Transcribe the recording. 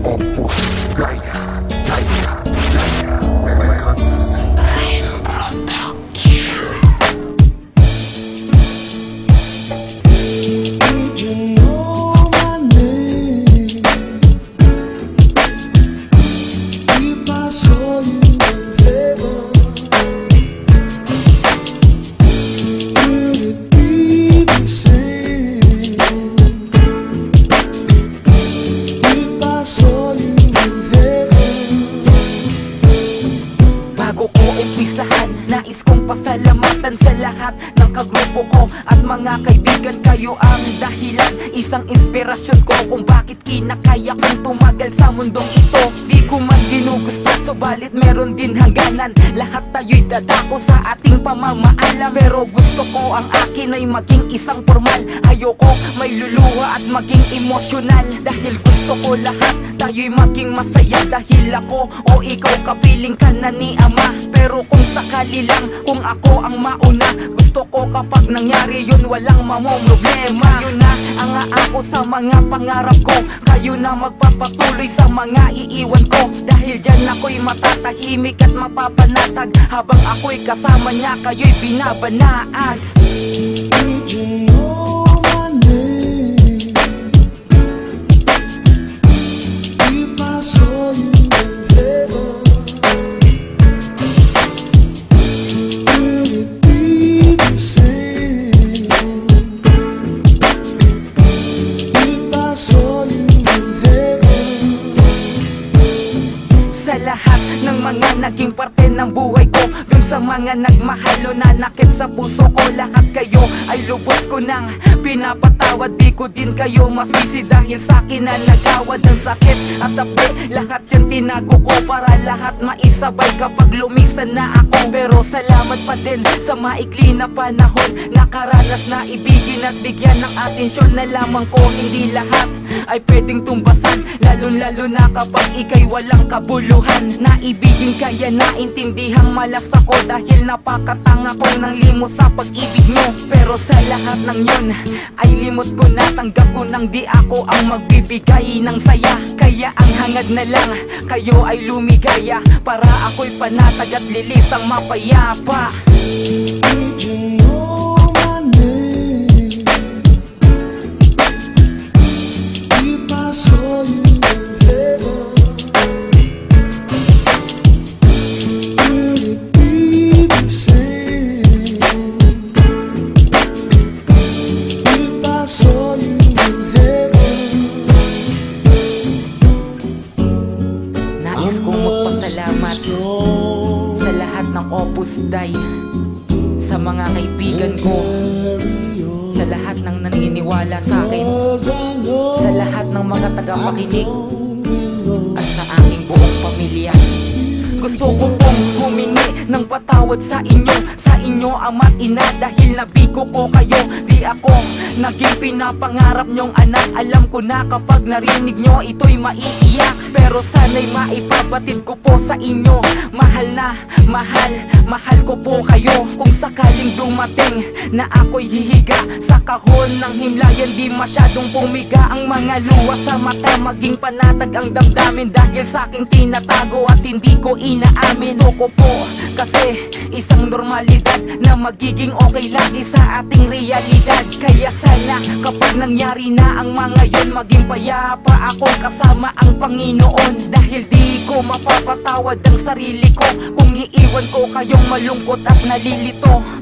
Opus Gaya, Gaya, Gaya Records. Nais kong pasalamatan sa lahat ng kagrupo ko at mga kaibigan. Kayo ang dahilan, isang inspirasyon ko kung bakit kinakaya kong tumagal sa mundong ito. Di ko man ginugusto, subalit meron din hangganan. Lahat tayo'y dadako sa ating pamamaalam, pero gusto ko ang akin ay maging isang formal. Ayoko may luluha at maging emosyonal, dahil gusto ko lahat tayo'y maging masaya. Dahil ako o ikaw kapiling ka na ni Ama. Pero kung sakali lang, kung ako ang mauna, gusto ko kapag nangyari yun walang mamomroblema. Kayo na ang aako sa mga pangarap ko, kayo na magpapatuloy sa mga iiwan ko. Dahil dyan ako'y matatahimik at mapapanatag, habang ako'y kasama niya kayo'y binabanaan. Sa lahat ng mga naging parte ng buhay ko, dun sa mga nagmahal o nanakit sa puso ko, lahat kayo ay lubos ko nang pinapatawad. Di ko din kayo masisi dahil sa akin na nagawad ang sakit at tabi. Lahat yan tinago ko para lahat maisabay kapag lumisan na ako. Pero salamat pa din sa maikli na panahon, nakaranas na ibigin at bigyan ng atensyon. Na lamang ko hindi lahat ay pwedeng tumbasan, lalo na kapag ika'y walang kabuluhan. Naibigin kaya naintindihang malas ako, dahil napakatanga ko ng limos sa pag-ibig mo. Pero sa lahat ng yun ay limot ko na, tanggap ko nang di ako ang magbibigay ng saya. Kaya ang hangad na lang kayo ay lumigaya, para ako'y panatag at lilisang mapayapa. Nais kong magpasalamat sa lahat ng Opus Dai, sa mga kaibigan ko, sa lahat ng naniniwala sa akin, sa lahat ng mga tagapakinig, at sa aking buong pamilya. Gusto ko pong humingi ng patawad sa inyo ama't ina, dahil nabigo ko kayo. Di ako naging pinapangarap nyong anak. Alam ko na kapag narinig nyo ito'y maiiyak, pero sana'y maipabatid ko po sa inyo. Mahal na mahal ko po kayo. Kung sakaling dumating na ako'y hihiga sa kahon ng himlayan, di masyadong pumiga ang mga luha sa mata, maging panatag ang damdamin, dahil sa aking tinatago at hindi ko inaamin. Gusto ko po kasi isang normalidad na magiging okay lagi sa ating realidad. Kaya sana kapag nangyari na ang mga yun, maging payapa ako kasama ang Panginoon. Dahil di ko mapapatawad ang sarili ko kung iiwan ko kayong malungkot at nalilito.